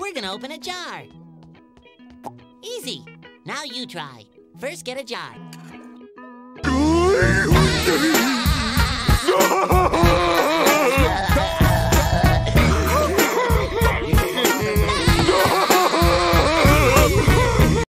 We're gonna open a jar. Easy. Now you try. First, get a jar.